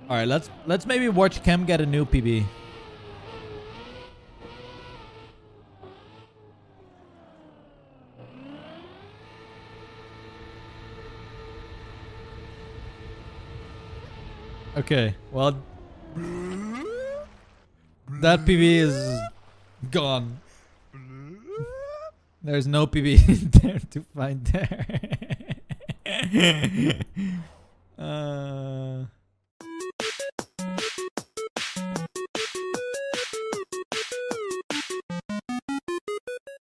All right, let's maybe watch Chem get a new PB. Okay, well, that PB is gone. There's no PB in there to find there.